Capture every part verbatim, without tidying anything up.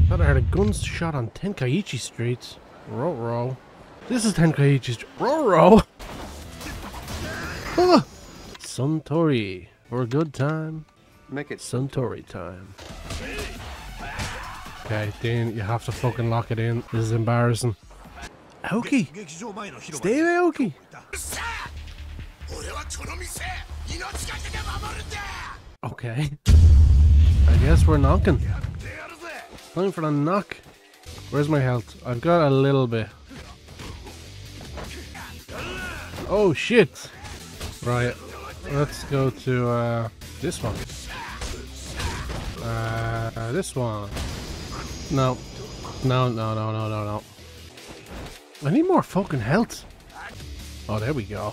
Thought I heard a gunshot on Tenkaichi Street. Row-row. This is Tenkaichi Street. Row-row! Ah! Suntory. For a good time. Make it Suntory time. Okay, Dean, you have to fucking lock it in. This is embarrassing. Aoki! Stay away, Aoki! Okay. I guess we're knocking. Time for the knock. Where's my health? I've got a little bit. Oh shit! Right. Let's go to uh, this one. Uh, this one. No. No, no, no, no, no, no. I need more fucking health. Oh, there we go.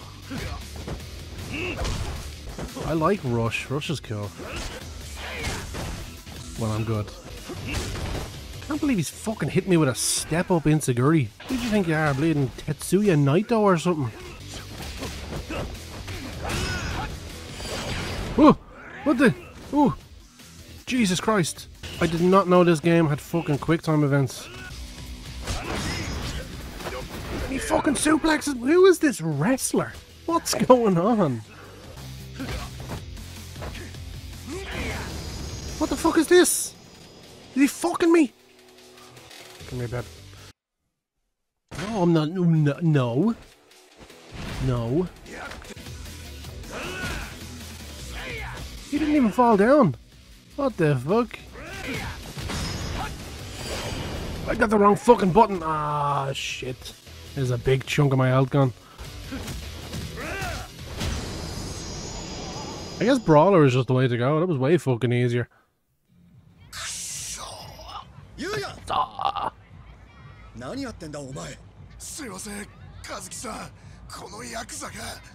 I like Rush. Rush is cool. Well, I'm good. Can't believe he's fucking hit me with a step up Insecurity. Who do you think you are, bleeding Tetsuya Naito or something? Oh! What the? Oh! Jesus Christ! I did not know this game had fucking quick time events. He fucking suplexes. Who is this wrestler? What's going on? What the fuck is this? Is he fucking me? Come here, babe. No, I'm not. No, no. No. He didn't even fall down. What the fuck? I got the wrong fucking button. Ah, shit. There's a big chunk of my health gone. I guess Brawler is just the way to go. That was way fucking easier. Ah. 何やってんだお前。すいません、和樹さん、このヤクザが。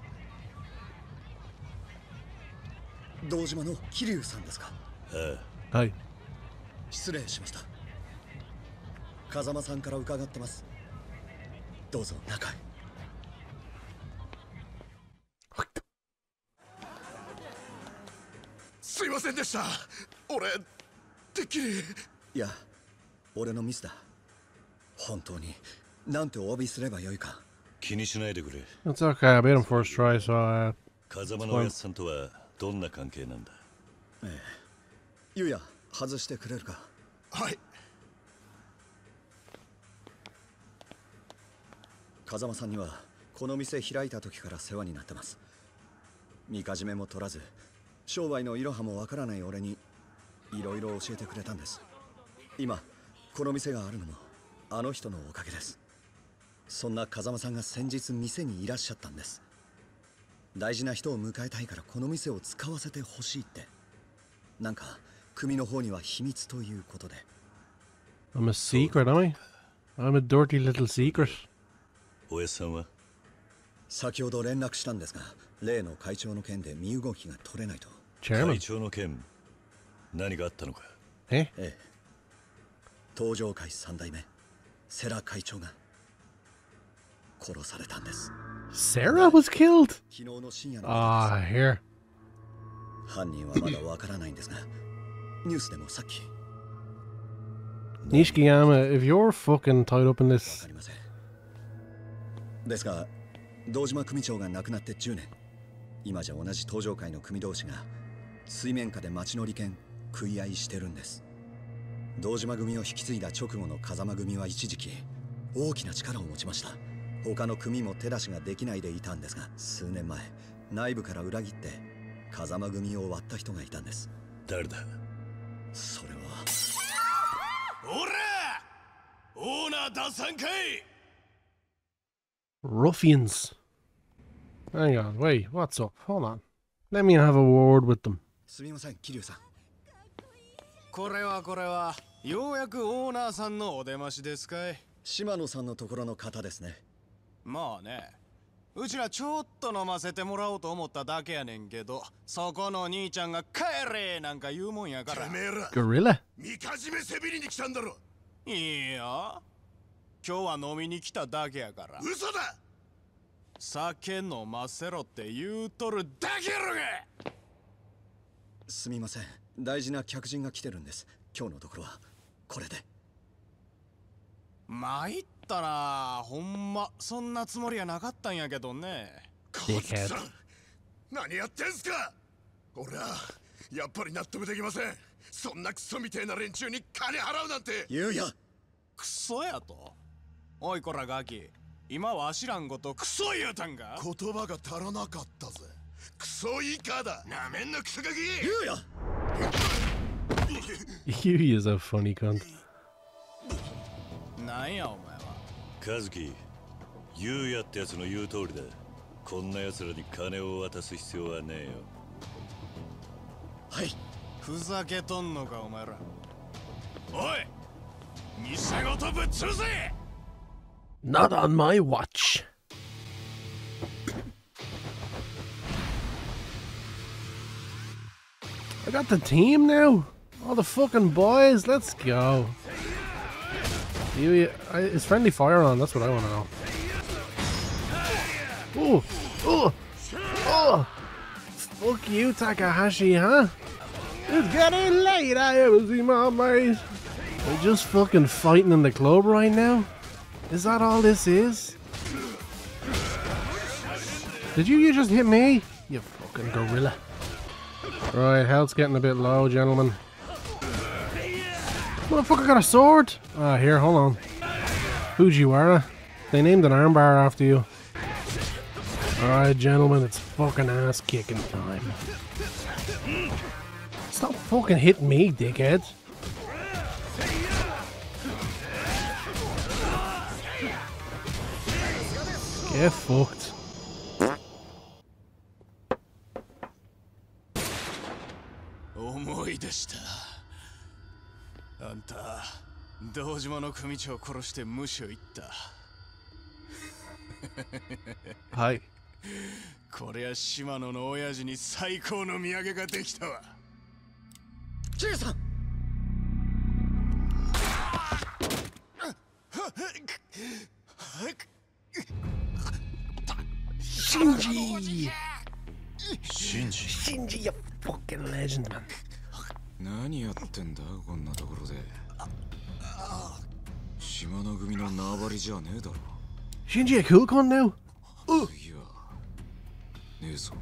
堂島の桐生さんですか。 はい。 失礼しました。風間さんから伺ってます。どうぞ中へ。すいませんでした。俺てっきり。いや、俺のミスだ。本当になんてお詫びすればよいか。気にしないでくれ。 That's okay. I beat him first try, so uh. 風間のおやつさんとはどんな関係なんだ。ええ。ゆうや外してくれるか。はい。風間さんにはこの店開いた時から世話になってます。みかじめも取らず商売のいろはもわからない俺にいろいろ教えてくれたんです。今この店があるのもあの人のおかげです。そんな風間さんが先日店にいらっしゃったんです。大事な人を迎えたいからこの店を使わせてほしいって。なんか組の方には秘密ということで。 I'm a secret, am I? I'm a dirty little secret. おやさんは先ほど連絡したんですが、例の会長の件で身動きが取れないと。会長の件、何があったのか。 え？ ええ。東上会三代目、セラ会長が殺されたんです。 Sarah was killed? 昨日の深夜の。 Ah, here. 犯人はまだわからないんですが、ニュースでもさっき。 Nishikiyama, if you're fucking tied up in this. ですが、堂島組長が亡くなってじゅうねん。今じゃ同じ東上会の組同士が水面下で町の利権食い合いしてるんです。堂島組を引き継いだ直後の風間組は一時期大きな力を持ちました。他の組も手出しができないでいたんですが、数年前内部から裏切って風間組を割った人がいたんです。誰だ。それは。おら、オーナー出さんかい。 Ruffians. Hang on, wait, what's up? Hold on. Let me have a word with them. すみません、桐生さん。 これはこれは、ようやくオーナーさんのお出ましですかい。 島野さんのところの方ですね。 まあね、うちらちょっと飲ませてもらおうと思っただけやねんけど、そこの兄ちゃんが帰れなんか言うもんやから。てめえら Gorilla? みかじめせびりに来たんだろ。 いや、今日は飲みに来ただけやから。 嘘だ。 酒飲ませろって言うとるだけやろが。 すみません、大事な客人が来てるんです。今日のところはこれで。 参ったな。ほんまそんなつもりはなかったんやけどね。 カズキさん、何やってんすか。俺はやっぱり納得できません。そんなクソみてえな連中に金払うなんて。 言うや。 クソやと。おいこらガキ、今わしらんことクソ言うたんか。 言葉が足らなかったぜ。クソイカだ。なめんなクソガキ。 言うや。 He is a funny cunt. なんやお前は。 カズキ、ユウヤってやつの言う通りだ。こんな奴らに金を渡す必要はねえよ。 はい。 ふざけとんのかお前ら。おい、偽事ぶっ潰せ。 Not on my watch. I got the team now. All the fucking boys. Let's go. You, I, is friendly fire on? That's what I want to know. Oh, oh, oh! Fuck you, Takahashi, huh? It's getting late. I haven't seen my mate. We're just fucking fighting in the club right now. Is that all this is? Did you, you just hit me? You fucking gorilla. Right, health's getting a bit low, gentlemen. Motherfucker got a sword! Ah, here, hold on. Fujiwara. They named an armbar after you. Alright, gentlemen, it's fucking ass kicking time. Stop fucking hitting me, dickheads. Get fucked. Hi. こりゃ島野の親父に最高の土産ができたわ。 キリさん。 Shinji! Shinji? Shinji, you fucking legend, man. 何やってんだこんなところで。島の組の縄張りじゃねえだろ。 Shinji, a cool con now? いや、ねえぞ。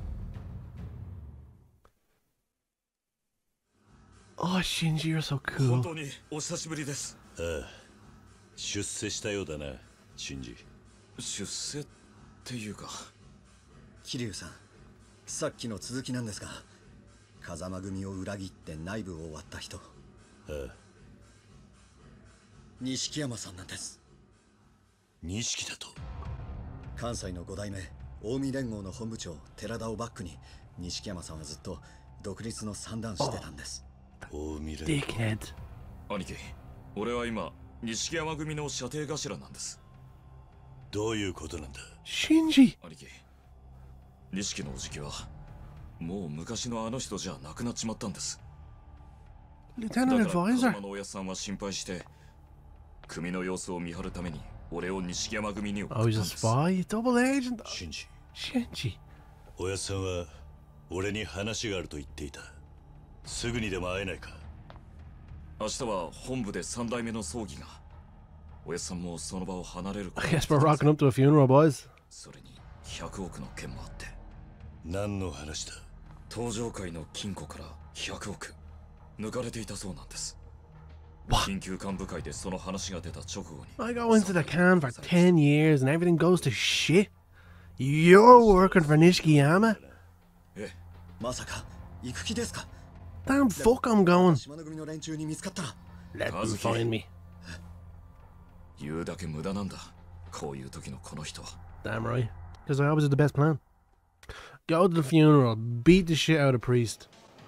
Oh, Shinji, you're so 本 cool. 当にお久しぶりです。ああ、出世したようだな、シンジ。 出世っていうか。 桐生さん、さっきの続きなんですが、風間組を裏切って内部を割った人。 ああ、 錦山さんなんです。 錦だと。 関西のご代目近江連合の本部長寺田をバックに錦山さんはずっと独立の算段してたんです。 近江連合。 Dickhead. 兄貴、俺は今錦山組の射程頭なんです。 どういうことなんだ。 Shinji. 兄貴、錦のおじきはもう昔のあの人じゃなくなっちまったんです。 Lieutenant だから Advisor. 風間のおやさんは心配して組の様子を見張るために俺を錦山組に送ったん Oh, で he's a す。 spy? Double agent? シンジ。 Shinji. おやっさんは俺に話があると言っていた。すぐにでも会えないか。 明日は本部で三代目の葬儀が。おやっさんもその場を離れること I guess we're rocking up to a funeral, boys. それにひゃくおくの件もあって、 何の話だ。 登場界の金庫からひゃくおく抜かれていたそうなんです。 What? 緊急幹部会でその話が出た直後に I go into the can for ten years and everything goes to shit. You're working for Nishikiyama? え、 まさか行く気ですか。 Damn fuck, I'm going. 島の組の連中に見つかったら Let them find me. 言うだけ無駄なんだ。こういう時のこの人は。 Damn right. Because I always did the best plan. Go to the funeral, beat the shit out of Priest.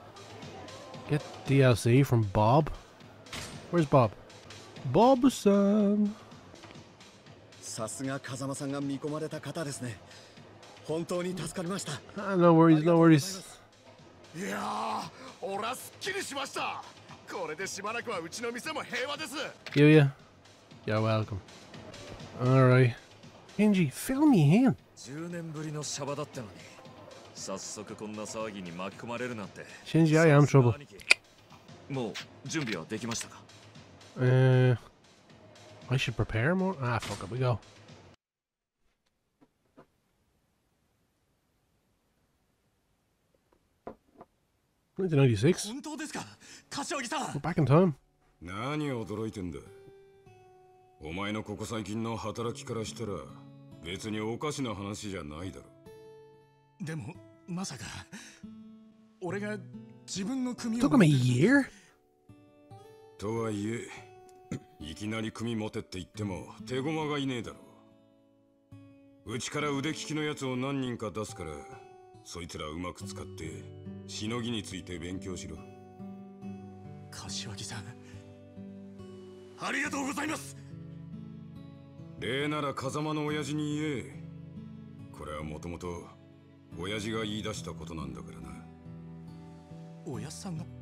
Get D L C from Bob. Where's Bob? Bob-san. さすが風間さんが見込まれた方ですね。本当に助かりました。 Ah, no worries, no worries. いやー、俺はすっきりしました。これでしばらくはうちの店も平和です。 Yuya, you're welcome. Alright. Shinji, fill me in. じゅうねんぶりのシャバだったのに、早速こんな騒ぎに巻き込まれるなんて。 Shinji, I am trouble. もう準備はできましたか。 Uh, I should prepare more. Ah, fuck it, we go. nineteen ninety-six. 本当ですか、柏木さ We're ん。 back in time. 何驚いてんだ。お前のここ最近の働きからしたら別におかしな話じゃないだろ。 でもまさか俺が自分の組を Took him a year? とはいえ、いきなり組持てって言っても手駒がいねえだろ。うちから腕利きのやつを何人か出すから、そいつらうまく使ってしのぎについて勉強しろ。 柏木さん、 ありがとうございます。 礼なら風間の親父に言え。これはもともと親父が言い出したことなんだからな。 おやっさんが。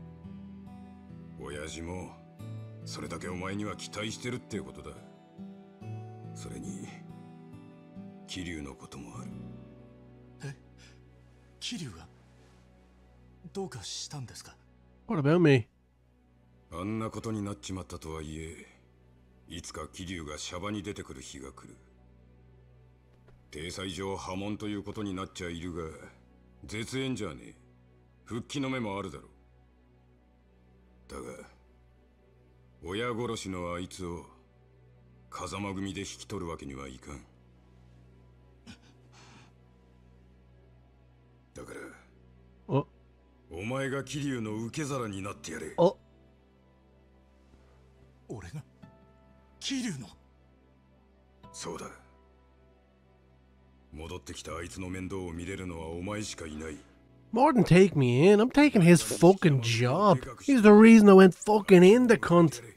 親父もそれだけお前には期待してるってことだ。それに桐生のこともある。 え、桐生がどうかしたんですか？ What about me? あんなことになっちまったとはいえ、いつか桐生がシャバに出てくる日が来る。体裁上破門ということになっちゃいるが、絶縁じゃねえ。復帰の目もあるだろう。だが親殺しのあいつを風間組で引き取るわけにはいかん。だからおお前が桐生の受け皿になってやれ。 お俺が桐生の。 そうだ。戻ってきたあいつの面倒を見れるのはお前しかいない。 More than take me in, I'm taking his fucking job. He's the reason I went fucking in the cunt.